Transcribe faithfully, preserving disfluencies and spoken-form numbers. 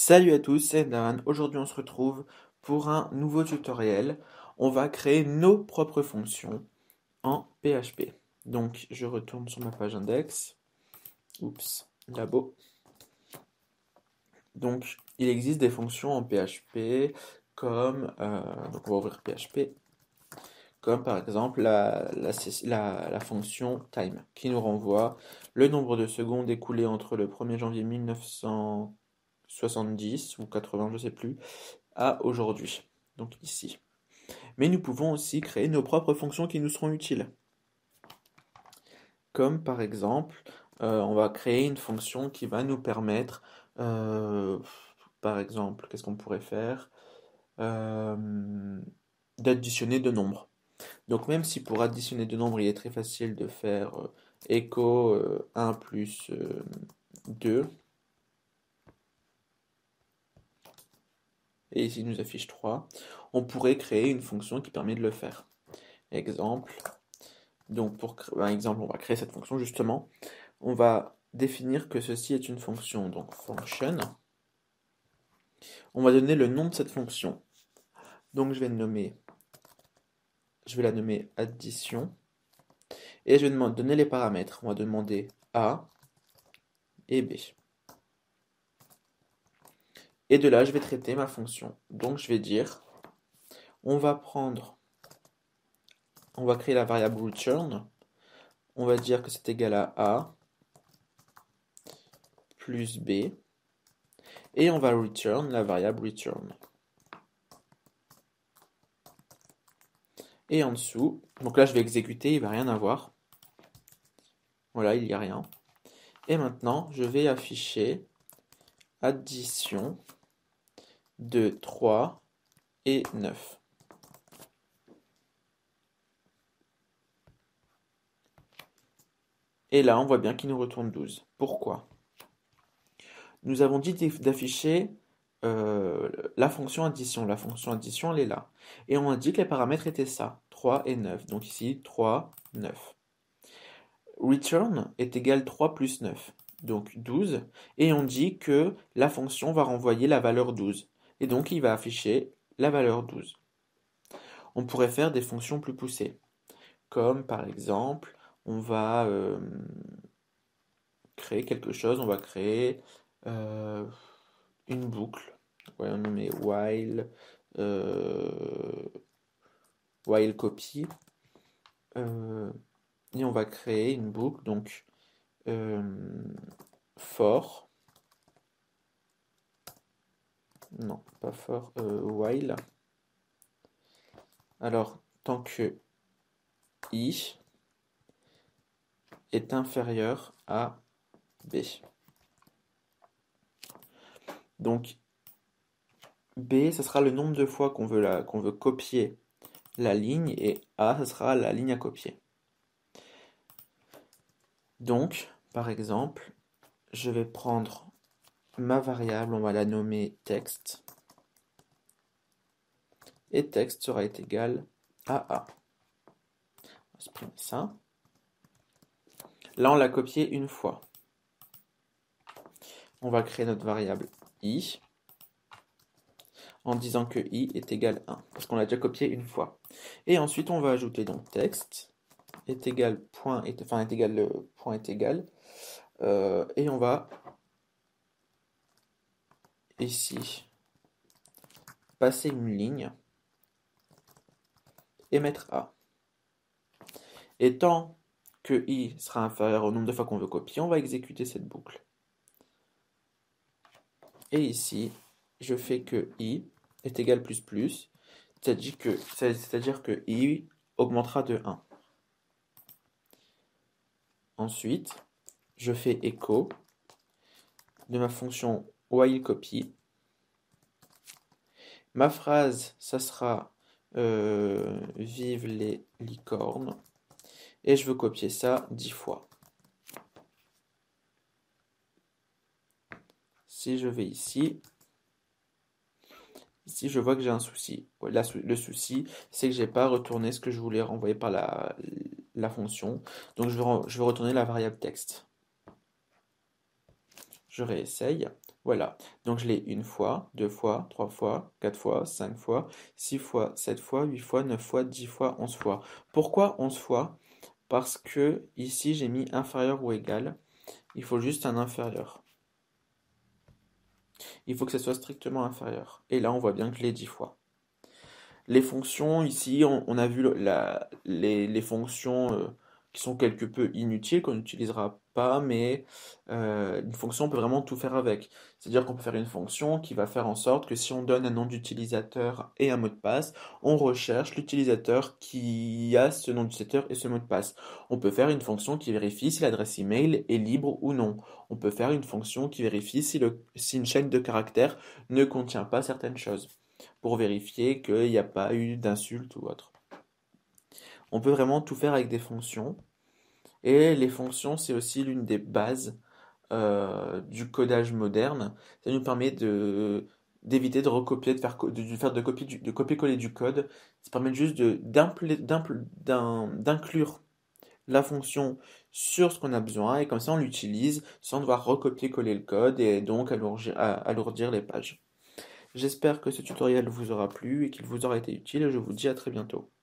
Salut à tous, c'est Dan. Aujourd'hui, on se retrouve pour un nouveau tutoriel. On va créer nos propres fonctions en P H P. Donc, je retourne sur ma page index. Oups, labo. Donc, il existe des fonctions en P H P comme, euh, donc on va ouvrir P H P, comme par exemple la, la, la- la fonction time qui nous renvoie le nombre de secondes écoulées entre le premier janvier mille neuf cent soixante-dix ou quatre-vingts, je sais plus, à aujourd'hui. Donc ici. Mais nous pouvons aussi créer nos propres fonctions qui nous seront utiles. Comme par exemple, euh, on va créer une fonction qui va nous permettre, euh, par exemple, qu'est-ce qu'on pourrait faire? Euh, D'additionner deux nombres. Donc même si pour additionner deux nombres, il est très facile de faire euh, echo euh, un plus euh, deux, et ici il nous affiche trois, on pourrait créer une fonction qui permet de le faire. Exemple, donc pour un exemple, on va créer cette fonction justement. On va définir que ceci est une fonction, donc function. On va donner le nom de cette fonction. Donc je vais nommer, je vais la nommer addition. Et je vais donner les paramètres. On va demander A et B. Et de là, je vais traiter ma fonction. Donc je vais dire, on va prendre, on va créer la variable return. On va dire que c'est égal à A plus B. Et on va return la variable return. Et en dessous, donc là je vais exécuter, il ne va rien avoir. Voilà, il n'y a rien. Et maintenant, je vais afficher addition de trois et neuf. Et là, on voit bien qu'il nous retourne douze. Pourquoi? Nous avons dit d'afficher euh, la fonction addition. La fonction addition, elle est là. Et on a dit que les paramètres étaient ça, trois et neuf. Donc ici, trois, neuf. Return est égal trois plus neuf, donc douze. Et on dit que la fonction va renvoyer la valeur douze. Et donc, il va afficher la valeur douze. On pourrait faire des fonctions plus poussées. Comme par exemple, on va euh, créer quelque chose, on va créer euh, une boucle. Ouais, on met while, euh, while copy. Euh, et on va créer une boucle, donc euh, for. Non, pas for, euh, while. Alors, tant que i est inférieur à b. Donc, b, ce sera le nombre de fois qu'on veut, la, qu'on veut copier la ligne, et a, ce sera la ligne à copier. Donc, par exemple, je vais prendre ma variable, on va la nommer texte, et texte sera égal à a. On va supprimer ça. Là, on l'a copié une fois. On va créer notre variable i, en disant que i est égal à un, parce qu'on l'a déjà copié une fois. Et ensuite, on va ajouter donc texte est égal point, est, enfin est égal le point est égal, euh, et on va ici passer une ligne et mettre a. Et tant que i sera inférieur au nombre de fois qu'on veut copier, on va exécuter cette boucle. Et ici, je fais que i est égal plus plus, c'est-à-dire que, c'est-à-dire que i augmentera de un. Ensuite, je fais echo de ma fonction while copy. Ma phrase, ça sera euh, vive les licornes. Et je veux copier ça dix fois. Si je vais ici, ici je vois que j'ai un souci. Ouais, là, le souci, c'est que j'ai pas retourné ce que je voulais renvoyer par la, la fonction. Donc je vais, je vais retourner la variable texte. Je réessaye. Voilà. Donc je l'ai une fois, deux fois, trois fois, quatre fois, cinq fois, six fois, sept fois, huit fois, neuf fois, dix fois, onze fois. Pourquoi onze fois? Parce que ici j'ai mis inférieur ou égal. Il faut juste un inférieur. Il faut que ça soit strictement inférieur. Et là on voit bien que je l'ai dix fois. Les fonctions, ici, on, on a vu le- la- les, les fonctions euh, qui sont quelque peu inutiles, qu'on n'utilisera pas, mais euh, une fonction, on peut vraiment tout faire avec. C'est-à-dire qu'on peut faire une fonction qui va faire en sorte que si on donne un nom d'utilisateur et un mot de passe, on recherche l'utilisateur qui a ce nom d'utilisateur et ce mot de passe. On peut faire une fonction qui vérifie si l'adresse email est libre ou non. On peut faire une fonction qui vérifie si, le, si une chaîne de caractères ne contient pas certaines choses pour vérifier qu'il n'y a pas eu d'insulte ou autre. On peut vraiment tout faire avec des fonctions. Et les fonctions, c'est aussi l'une des bases euh, du codage moderne. Ça nous permet de d'éviter de recopier, de faire, de, faire de, copier de copier-coller du code. Ça permet juste de, d'inclure la fonction sur ce qu'on a besoin et comme ça on l'utilise sans devoir recopier-coller le code et donc alourdir, alourdir les pages. J'espère que ce tutoriel vous aura plu et qu'il vous aura été utile et je vous dis à très bientôt.